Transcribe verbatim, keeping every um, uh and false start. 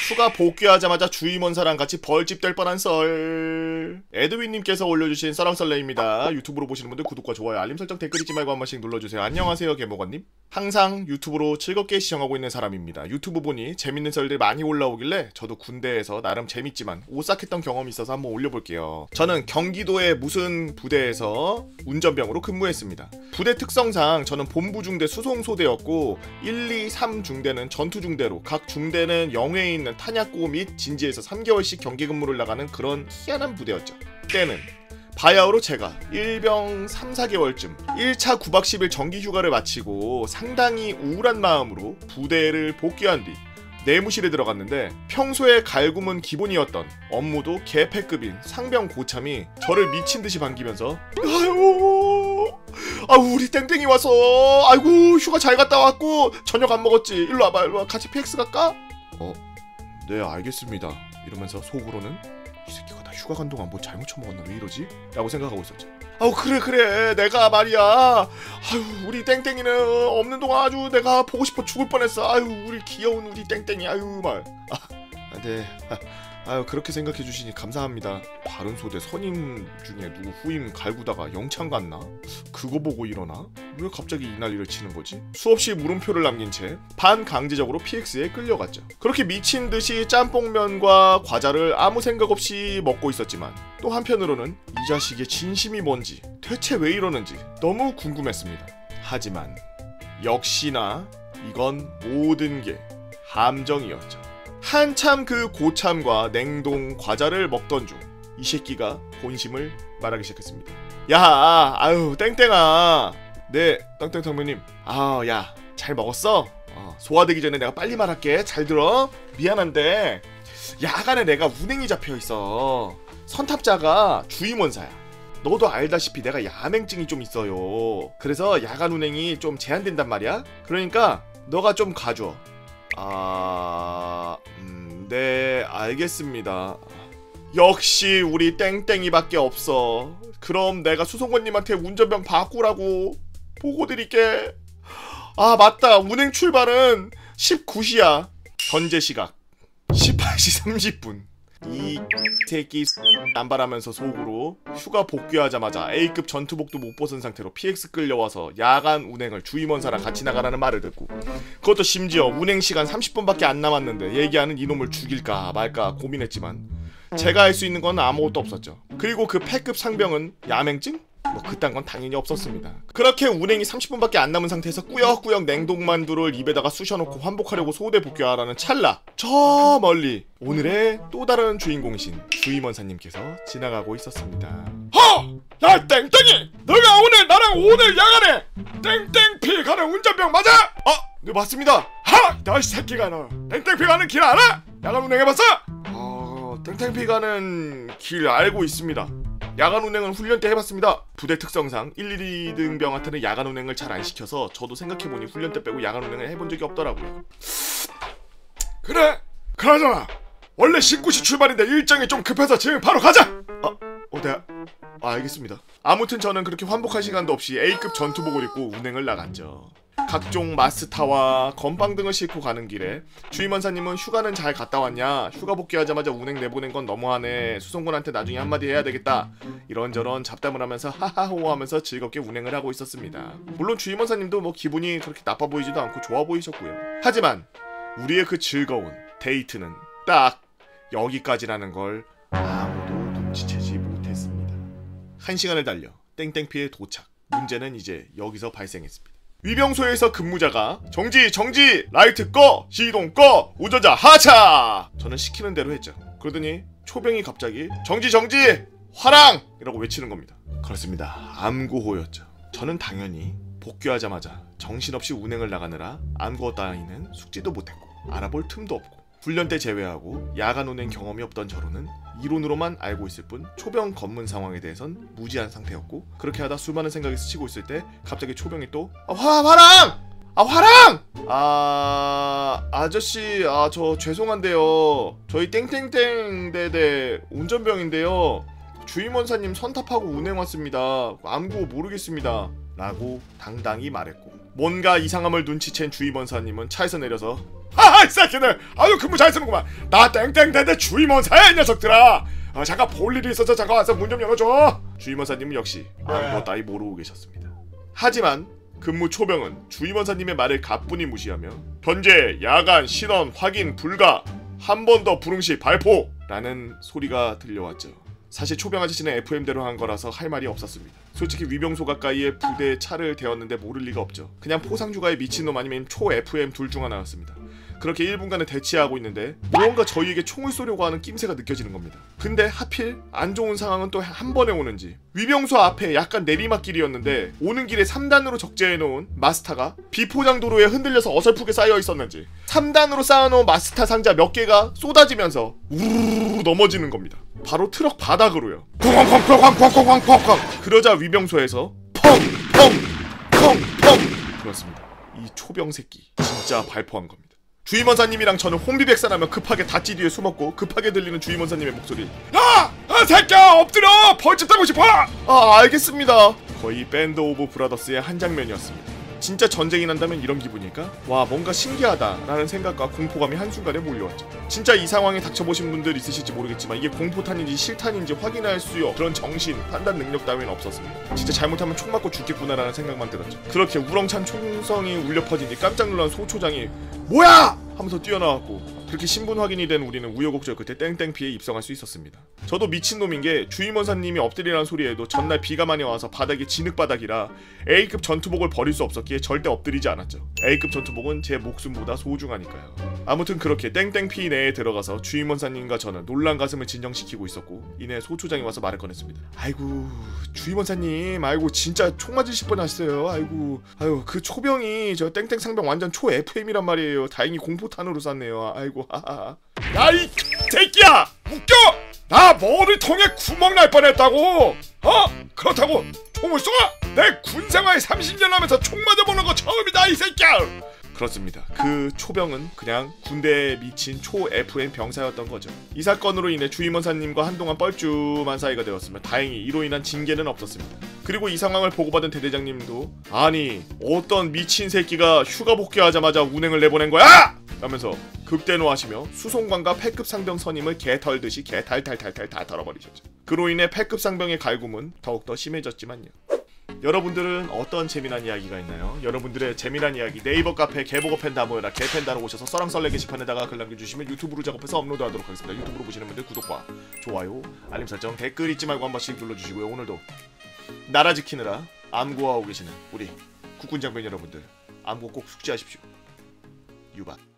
휴가 복귀하자마자 주임원사랑 같이 벌집 될 뻔한 썰. 에드윈님께서 올려주신 썰랑썰레입니다. 유튜브로 보시는 분들 구독과 좋아요, 알림 설정, 댓글 잊지 말고 한 번씩 눌러주세요. 안녕하세요, 개모건님. 항상 유튜브로 즐겁게 시청하고 있는 사람입니다. 유튜브 보니 재밌는 썰들 많이 올라오길래 저도 군대에서 나름 재밌지만 오싹했던 경험이 있어서 한번 올려볼게요. 저는 경기도의 무슨 부대에서 운전병으로 근무했습니다. 부대 특성상 저는 본부중대 수송소대였고 일, 이, 삼 중대는 전투중대로, 각 중대는 영해에 있는 탄약고 및 진지에서 삼 개월씩 경계근무를 나가는 그런 희한한 부대였죠. 때는 바야흐로 제가 일병 삼, 사 개월쯤 일 차 구 박 십 일 정기휴가를 마치고 상당히 우울한 마음으로 부대를 복귀한 뒤 내무실에 들어갔는데 평소에 갈굼은 기본이었던 업무도 개패급인 상병 고참이 저를 미친듯이 반기면서 아유 아 우리 땡땡이 와서 아이고 휴가 잘 갔다 왔고 저녁 안 먹었지, 일로 와봐 일로 와 같이 피엑스 갈까? 어? 네 알겠습니다 이러면서 속으로는 이 새끼가 나 휴가 간 동안 뭐 잘못 처먹었나 왜 이러지? 라고 생각하고 있었죠. 아우 그래 그래 내가 말이야 아유 우리 땡땡이는 없는 동안 아주 내가 보고 싶어 죽을 뻔했어. 아유 우리 귀여운 우리 땡땡이 아유 말 아, 네 아유 그렇게 생각해 주시니 감사합니다. 다른 소대 선임 중에 누구 후임 갈구다가 영창 갔나? 그거 보고 일어나? 왜 갑자기 이 난리를 치는 거지? 수없이 물음표를 남긴 채 반강제적으로 피엑스에 끌려갔죠. 그렇게 미친듯이 짬뽕면과 과자를 아무 생각 없이 먹고 있었지만 또 한편으로는 이 자식의 진심이 뭔지 대체 왜 이러는지 너무 궁금했습니다. 하지만 역시나 이건 모든 게 함정이었죠. 한참 그 고참과 냉동 과자를 먹던 중 이 새끼가 본심을 말하기 시작했습니다. 야 아유 땡땡아 네 땡땡 선배님 아 야 잘 먹었어? 어, 소화되기 전에 내가 빨리 말할게. 잘 들어. 미안한데 야간에 내가 운행이 잡혀있어. 선탑자가 주임원사야. 너도 알다시피 내가 야맹증이 좀 있어요. 그래서 야간 운행이 좀 제한된단 말이야. 그러니까 너가 좀 가줘. 아... 음... 네... 알겠습니다. 역시 우리 땡땡이밖에 없어. 그럼 내가 수송관님한테 운전병 바꾸라고 보고드릴게. 아 맞다 운행 출발은 십구 시야 현재 시각 십팔 시 삼십 분. 이 새끼 남발하면서 속으로 휴가 복귀하자마자 A급 전투복도 못 벗은 상태로 피엑스 끌려와서 야간 운행을 주임원사랑 같이 나가라는 말을 듣고, 그것도 심지어 운행시간 삼십 분밖에 안 남았는데 얘기하는 이놈을 죽일까 말까 고민했지만 제가 할 수 있는 건 아무것도 없었죠. 그리고 그 패급 상병은 야맹증? 뭐 그딴 건 당연히 없었습니다. 그렇게 운행이 삼십 분밖에 안 남은 상태에서 꾸역꾸역 냉동만두를 입에다가 쑤셔놓고 환복하려고 소대 복귀하라는 찰나 저 멀리 오늘의 또 다른 주인공이신 주임원사님께서 지나가고 있었습니다. 허! 야 땡땡이! 너가 오늘 나랑 오늘 야간에 땡땡피 가는 운전병 맞아? 아! 네 맞습니다. 하! 너 이 새끼가 너 땡땡피 가는 길 알아? 야간 운행해봤어? 어... 땡땡피 가는 길 알고 있습니다. 야간 운행은 훈련 때 해봤습니다. 부대 특성상 일, 이 등병한테는 야간 운행을 잘 안 시켜서 저도 생각해보니 훈련 때 빼고 야간 운행을 해본 적이 없더라고요. 그래 그러잖아 원래 십구 시 출발인데 일정이 좀 급해서 지금 바로 가자. 아, 어, 네. 아, 알겠습니다. 아무튼 저는 그렇게 환복할 시간도 없이 A급 전투복을 입고 운행을 나갔죠. 각종 마스타와 건빵 등을 싣고 가는 길에 주임원사님은 휴가는 잘 갔다 왔냐? 휴가 복귀하자마자 운행 내보낸 건 너무하네. 수송군한테 나중에 한마디 해야 되겠다. 이런저런 잡담을 하면서 하하호 하면서 즐겁게 운행을 하고 있었습니다. 물론 주임원사님도 뭐 기분이 그렇게 나빠 보이지도 않고 좋아 보이셨고요. 하지만 우리의 그 즐거운 데이트는 딱 여기까지라는 걸 아무도 눈치채지 못했습니다. 한 시간을 달려 땡땡피에 도착. 문제는 이제 여기서 발생했습니다. 위병소에서 근무자가 정지 정지 라이트 꺼 시동 꺼 운전자 하차. 저는 시키는 대로 했죠. 그러더니 초병이 갑자기 정지 정지 화랑 이라고 외치는 겁니다. 그렇습니다. 암구호였죠. 저는 당연히 복귀하자마자 정신없이 운행을 나가느라 암구호 따위는 숙지도 못했고 알아볼 틈도 없고 훈련 때 제외하고 야간 운행 경험이 없던 저로는 이론으로만 알고 있을 뿐 초병 검문 상황에 대해선 무지한 상태였고, 그렇게 하다 수많은 생각이 스치고 있을 때 갑자기 초병이 또 아, 화, 화랑! 아 화랑! 아... 아저씨 아 저 죄송한데요 저희 땡땡땡 대대 운전병인데요 주임원사님 선탑하고 운행 왔습니다. 암구호 모르겠습니다 라고 당당히 말했고, 뭔가 이상함을 눈치챈 주임원사님은 차에서 내려서 하하 이 새끼들 아주 근무 잘 쓰는구만. 나 땡땡대대 주임원사야 이 녀석들아. 아, 잠깐 볼 일이 있어서 잠깐 와서 문 좀 열어줘. 주임원사님은 역시 아무것도 따위 모르고 계셨습니다. 하지만 근무 초병은 주임원사님의 말을 가뿐히 무시하며 현재 야간 신원 확인 불가, 한 번 더 부릉 시 발포라는 소리가 들려왔죠. 사실 초병 아저씨는 에프엠대로 한 거라서 할 말이 없었습니다. 솔직히 위병소 가까이에 부대에 차를 대었는데 모를 리가 없죠. 그냥 포상주가의 미친놈 아니면 초 에프엠 둘 중 하나였습니다. 그렇게 일 분간을 대치하고 있는데 무언가 저희에게 총을 쏘려고 하는 낌새가 느껴지는 겁니다. 근데 하필 안 좋은 상황은 또 한 번에 오는지 위병소 앞에 약간 내리막길이었는데 오는 길에 삼 단으로 적재해놓은 마스타가 비포장 도로에 흔들려서 어설프게 쌓여 있었는지 삼 단으로 쌓아놓은 마스타 상자 몇 개가 쏟아지면서 우르르 넘어지는 겁니다. 바로 트럭 바닥으로요. 쾅쾅쾅쾅쾅쾅쾅쾅. 그러자 위병소에서 펑펑펑펑 그렇습니다. 이 초병 새끼 진짜 발포한 겁니다. 주임원사님이랑 저는 혼비백산하며 급하게 닷지 뒤에 숨었고 급하게 들리는 주임원사님의 목소리. 야! 아 새끼야 엎드려! 벌집 따고 싶어! 아 알겠습니다. 거의 밴드 오브 브라더스의 한 장면이었습니다. 진짜 전쟁이 난다면 이런 기분일까? 와 뭔가 신기하다라는 생각과 공포감이 한순간에 몰려왔죠. 진짜 이 상황에 닥쳐보신 분들 있으실지 모르겠지만 이게 공포탄인지 실탄인지 확인할 수요 그런 정신, 판단 능력 따위는 없었습니다. 진짜 잘못하면 총 맞고 죽겠구나라는 생각만 들었죠. 그렇게 우렁찬 총성이 울려 퍼진 뒤 깜짝 놀란 소초장이 뭐야! 하면서 뛰어나왔고 그렇게 신분 확인이 된 우리는 우여곡절 끝에 땡땡피에 입성할 수 있었습니다. 저도 미친놈인 게 주임원사님이 엎드리라는 소리에도 전날 비가 많이 와서 바닥이 진흙바닥이라 A급 전투복을 버릴 수 없었기에 절대 엎드리지 않았죠. A급 전투복은 제 목숨보다 소중하니까요. 아무튼 그렇게 땡땡피 내에 들어가서 주임원사님과 저는 놀란 가슴을 진정시키고 있었고 이내 소초장이 와서 말을 꺼냈습니다. 아이고 주임원사님 아이고 진짜 총 맞으실 뻔하셨어요. 아이고 아유 그 초병이 저 땡땡 상병 완전 초 에프엠이란 말이에요. 다행히 공포탄으로 쐈네요. 아이고 하하. 야 이 새끼야! 웃겨! 나 머리통에 구멍 날 뻔했다고! 어? 그렇다고 총을 쏘아? 내 군생활 삼십 년 하면서 총 맞아보는 거 처음이다 이 새끼야! 그렇습니다. 그 초병은 그냥 군대에 미친 초 에프엠 병사였던 거죠. 이 사건으로 인해 주임원사님과 한동안 뻘쭘한 사이가 되었으며 다행히 이로 인한 징계는 없었습니다. 그리고 이 상황을 보고받은 대대장님도 아니 어떤 미친 새끼가 휴가 복귀하자마자 운행을 내보낸 거야! 라면서 극대노하시며 수송관과 패급 상병 선임을 개 털듯이 개 탈탈탈탈 다 털어버리셨죠. 그로 인해 패급 상병의 갈굼은 더욱더 심해졌지만요. 여러분들은 어떤 재미난 이야기가 있나요? 여러분들의 재미난 이야기 네이버 카페 개보고 팬다 모여라 개팬다로 오셔서 써랑썰레 게시판에다가 글 남겨주시면 유튜브로 작업해서 업로드하도록 하겠습니다. 유튜브로 보시는 분들 구독과 좋아요, 알림 설정, 댓글 잊지 말고 한 번씩 눌러주시고요. 오늘도 나라 지키느라 암고하고 계시는 우리 국군 장병 여러분들 암고 꼭 숙지하십시오. 유바.